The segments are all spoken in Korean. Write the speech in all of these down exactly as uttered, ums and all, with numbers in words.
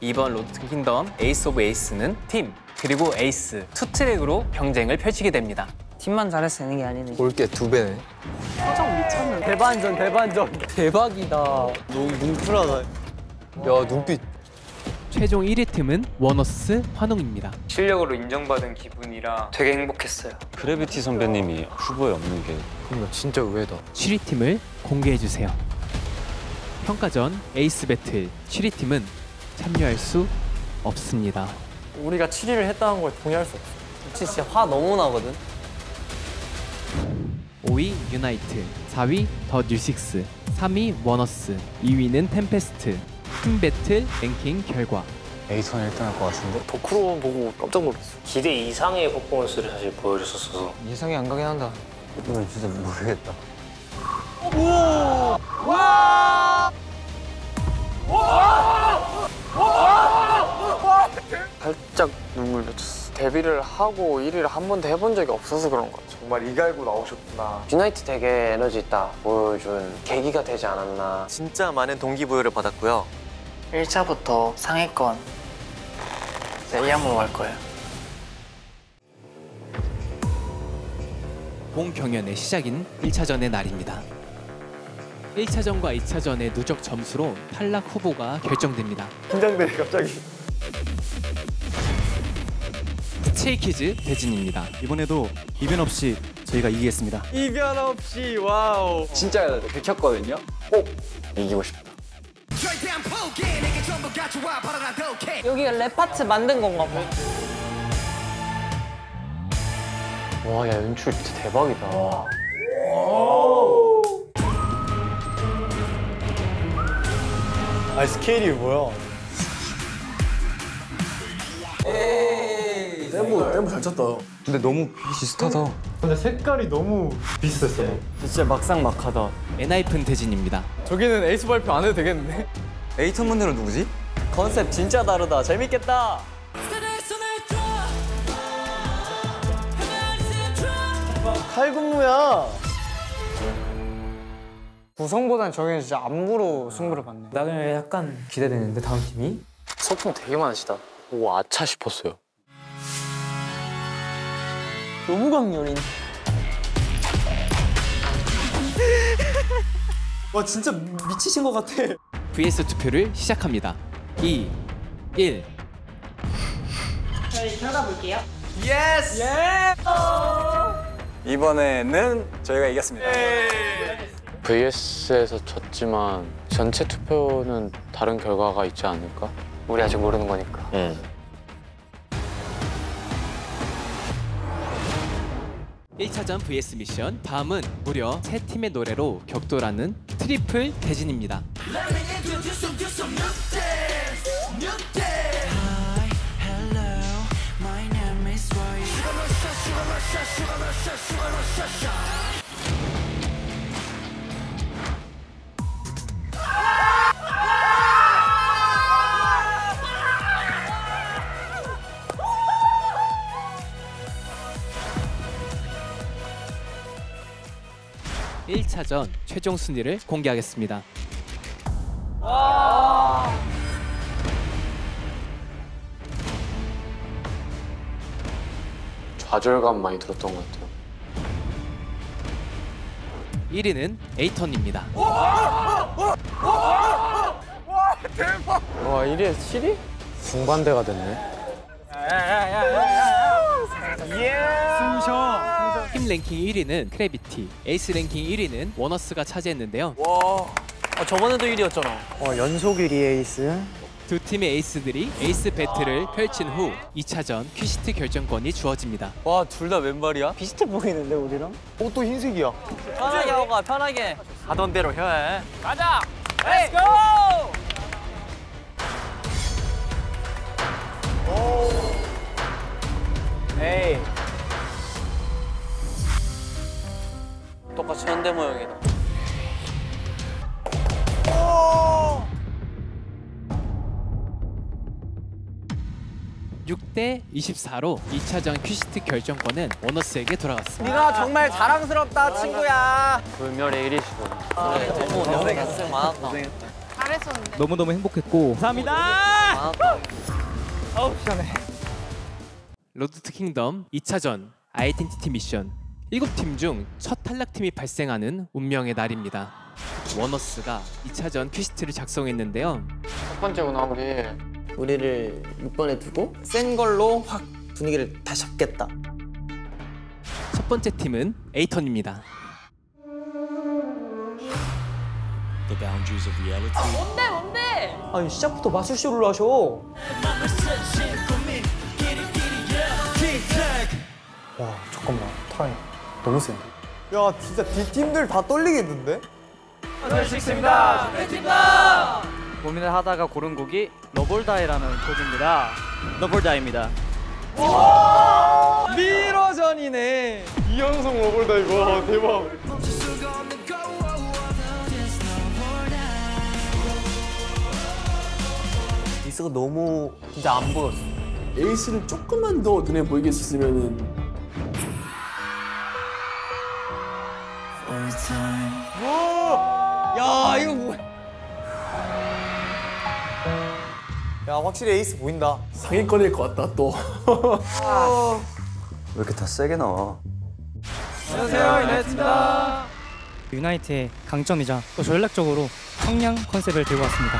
이번 로드 킹덤 에이스 오브 에이스는 팀 그리고 에이스 투 트랙으로 경쟁을 펼치게 됩니다. 팀만 잘해서 되는 게 아니네. 볼 게 두 배네. 표정 미쳤네. 대반전, 대반전. 대박이다. 너무 뭉클하다. 야, 눈빛. 최종 일 위 팀은 원어스 환웅입니다. 실력으로 인정받은 기분이라 되게 행복했어요. 그래비티 선배님이 후보에 없는 게 그러니까 진짜 의외다. 칠 위 팀을 공개해주세요. 평가전 에이스 배틀 칠 위 팀은 참여할 수 없습니다. 우리가 칠 위를 했다는 걸 동의할 수 없어. 진짜, 진짜 화 너무 나거든. 오 위 유나이트, 사 위 더 뉴식스, 삼 위 원어스, 이 위는 템페스트. 팀 배틀 랭킹 결과 에이턴 일 등 할 것 같은데? 도크로 보고 깜짝 놀랐어. 기대 이상의 퍼포먼스를 사실 보여줬었어서 예상이 안 가긴 한다. 이건 진짜 모르겠다. 살짝 눈물 맺혔어. 데뷔를 하고 일 위를 한 번도 해본 적이 없어서 그런 거 같아. 정말 이갈고 나오셨구나. 유나이트 되게 에너지 있다 보여준 계기가 되지 않았나. 진짜 많은 동기부여를 받았고요. 일 차부터 상위권 셀리암으로 갈 거예요. 본 경연의 시작인 일 차전의 날입니다. 일 차전과 이 차전의 누적 점수로 탈락 후보가 결정됩니다. 긴장돼 갑자기. 스체이키즈 대진입니다. 이번에도 이변 없이 저희가 이기겠습니다. 이변 없이 와우. 진짜 들켰거든요. 꼭 이기고 싶다. 여기가 랩 파트 만든 건가 봐. 와, 야, 연출 진짜 대박이다. 아 스케일이 뭐야? 떼보, 떼보 잘 쳤다. 근데 너무 비슷하다. 근데 색깔이 너무 비슷했어요. 진짜 막상막하다. 엔하이픈 대진입니다. 저기는 에이스 발표 안 해도 되겠는데? 에이턴 분들은 누구지? 컨셉 진짜 다르다. 재밌겠다. 칼군무야. 구성보단 저기는 진짜 안무로 승부를 받네. 나는 약간 기대되는데 다음 팀이? 소품 되게 많으시다. 오, 아차 싶었어요. 너무 강렬인. 와 진짜 미치신 것 같아. 브이에스 투표를 시작합니다. 이, 일. 저희 결과 볼게요. 예스! 이번에는 저희가 이겼습니다. 브이에스에서 졌지만 전체 투표는 다른 결과가 있지 않을까? 우리 아직 모르는 거니까. 응. 일 차전 브이에스 미션, 다음은 무려 세 팀의 노래로 격돌하는 트리플 대진입니다. 일 차전 최종 순위를 공개하겠습니다. 좌절감 많이 들었던 것 같아요. 일 위는 에이턴입니다. 와 일 위에서 칠 위? 중반대가 됐네. 팀 랭킹 일 위는 크래비티, 에이스 랭킹 일 위는 원어스가 차지했는데요. 와. 아, 저번에도 일 위였잖아. 어 연속 일 위 에이스. 두 팀의 에이스들이 에이스 배틀을 펼친 후 이 차전 퀴시트 결정권이 주어집니다. 와, 둘 다 왼발이야? 비슷해 보이는데 우리랑? 옷도 흰색이야. 편하게 하고 가, 편하게. 하던 대로 해. 가자. Let's go! 에이. 똑같이 현대 모형이다. 육 대 이십사로 이 차전 퀴시트 결정권은 원어스에게 돌아갔습니다. 네가 정말 자랑스럽다, 친구야. 불멸의 일 위시고. 너무 너무 고생 많았다. 잘했었는데. 너무너무 행복했고 감사합니다. 로드 투 킹덤 이 차전 아이덴티티 미션. 일곱 팀 중 첫 탈락팀이 발생하는 운명의 날입니다. 원어스가 이 차전 퀴스트를 작성했는데요. 첫 번째구나 우리. 우리를 육 번에 두고 센 걸로 확 분위기를 다시 잡겠다. 첫 번째 팀은 에이턴입니다. 뭔데 뭔데? 아니 시작부터 마술쇼를 하셔. 와 잠깐만 타임 너무 센데. 야 진짜 D팀들 다 떨리겠는데? 식스입니다. 식스입니다. 고민을 하다가 고른 곡이 러볼다이라는 곡입니다. 러볼다이입니다. 미러전이네. 이현성 러볼다 이거 대박. 에이스가 너무 진짜 안 보였어. 에이스를 조금만 더 눈에 보이게 했었으면은. 야 이거 뭐야? 야 확실히 에이스 보인다. 상위권일 것 같다 또. 왜 이렇게 다 세게 나와? 안녕하세요, 이나이트입니다. 유나이트의 강점이자 또 전략적으로 청량 컨셉을 들고 왔습니다.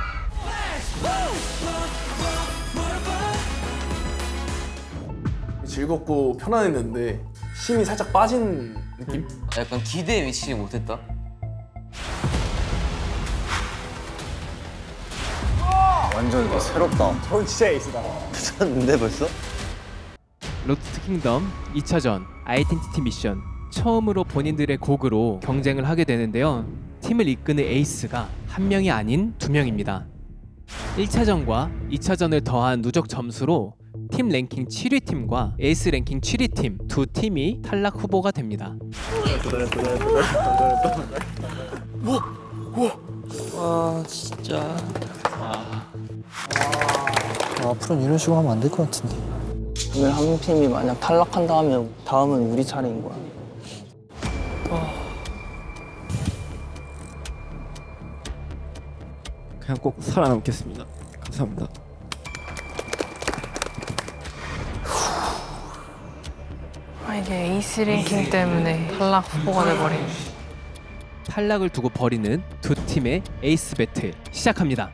즐겁고 편안했는데 힘이 살짝 빠진 느낌? 약간 기대에 미치지 못했다. 완전 새롭다. 저건 진짜 에이스다. 미쳤는데 벌써? 로드 투 킹덤 이 차전 아이덴티티 미션. 처음으로 본인들의 곡으로 경쟁을 하게 되는데요. 팀을 이끄는 에이스가 한 명이 아닌 두 명입니다. 일 차전과 이 차전을 더한 누적 점수로 팀 랭킹 칠 위 팀과 에이스 랭킹 칠 위 팀 두 팀이 탈락 후보가 됩니다. 와 진짜. 아. 아, 앞으로는 이런 식으로 하면 안 될 것 같은데. 오늘 한 팀이 만약 탈락한다면 다음은 우리 차례인 거야. 그냥 꼭 살아남겠습니다. 감사합니다. 아 이게 에이스 랭킹 때문에 탈락 후보가 돼버린. 탈락을 두고 벌이는 두 팀의 에이스 배틀 시작합니다.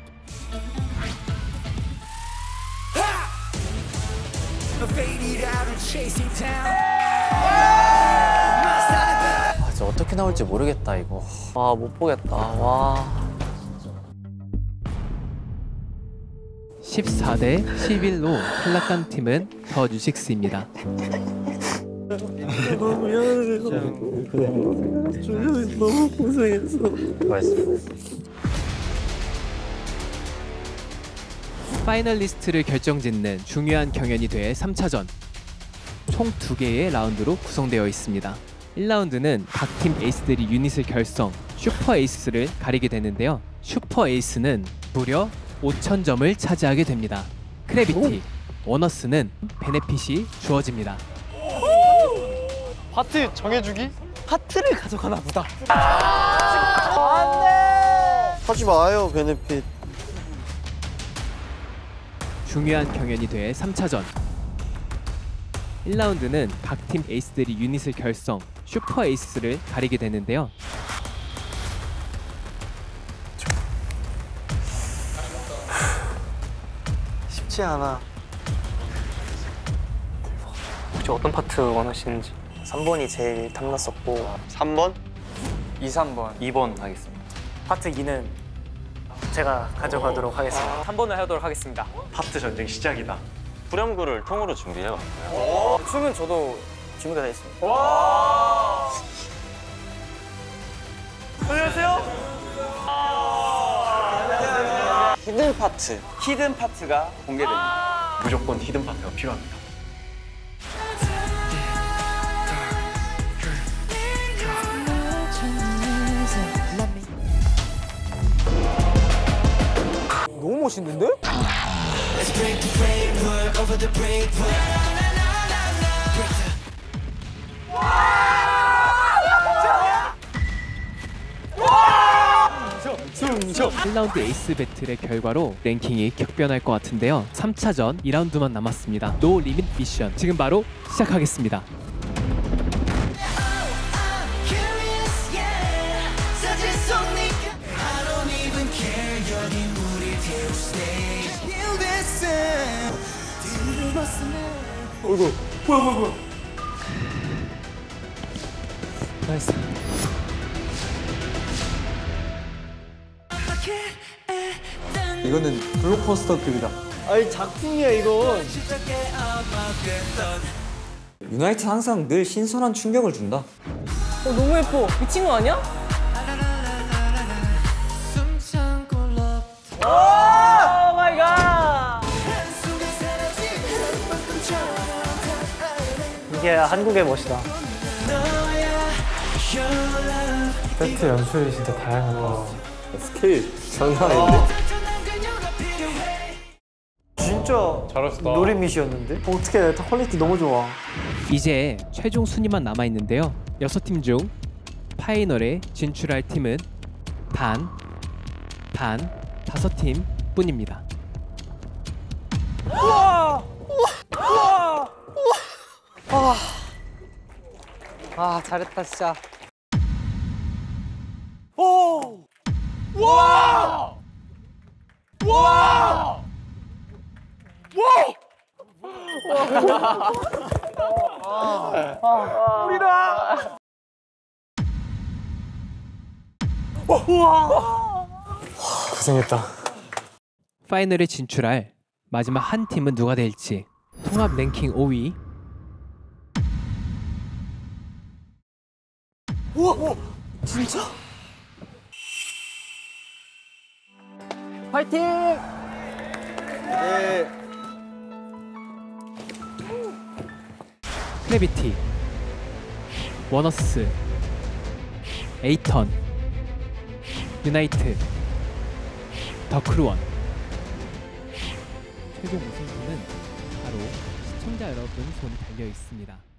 아, 진짜 어떻게 나올지 모르겠다 이거. 아 못 보겠다. 와. 십사 대 십일로 탈락한 팀은 더 뉴식스입니다. 너무 미안해. 너무 고생했어. 파이널리스트를 결정짓는 중요한 경연이 돼 삼 차전. 총 두 개의 라운드로 구성되어 있습니다. 일 라운드는 각 팀 에이스들이 유닛을 결성, 슈퍼 에이스를 가리게 되는데요. 슈퍼 에이스는 무려 오천 점을 차지하게 됩니다. 크래비티, 원어스는 베네핏이 주어집니다. 파트 정해주기? 파트를 가져가나 보다. 안돼. 하지 마요 베네핏. 중요한 경연이 돼 삼 차전. 일 라운드는 각 팀 에이스들이 유닛을 결성, 슈퍼 에이스를 가리게 되는데요. 쉽지 않아. 혹시 어떤 파트 원하시는지? 삼 번이 제일 탐났었고. 삼 번? 이, 삼 번. 이 번 하겠습니다. 파트 이는 제가 가져가도록 하겠습니다. 삼 번을 하도록 하겠습니다. 파트 전쟁 시작이다. 후렴구를 통으로 준비해봤어요. 춤은 저도 준비가 되어 있습니다. 안녕하세요. 히든 파트. 히든 파트가 공개됩니다. 무조건 히든 파트가 필요합니다. 너무 멋있는데? 인정. 일 라운드 에이스 배틀의 결과로 랭킹이 격변할 것 같은데요. 삼 차전 이 라운드만 남았습니다. 노 리밋 미션 지금 바로 시작하겠습니다. 어이구, 뭐야, 뭐야, 뭐야. 나이스. 이거는 블록버스터급이다. 아니 작품이야 이거. 유나이트 항상 늘 신선한 충격을 준다. 어, 너무 예뻐. 미친 거 아니야? 오 마이 갓. 이게 한국의 멋이다. 세트 연출이 진짜 다양하다. 스케일 장난 아닌데? 진짜 잘했어. 노리밋이었는데? 어떻게 퀄리티 너무 좋아. 이제 최종 순위만 남아 있는데요. 여섯 팀 중 파이널에 진출할 팀은 단, 단 다섯 팀 뿐입니다. 우와! 우와! 우와! 아, 잘했다 진짜. 오! 와! 와! 와! 우리다! 우와! 고생했다. 파이널에 진출할 마지막 한 팀은 누가 될지. 통합 랭킹 오 위 우와, 우와, 진짜? 파이팅! 네. 크래비티, 워너스, 에이턴, 유나이트, 더크루원. 최종 우승팀은 바로 시청자 여러분 손이 달려 있습니다.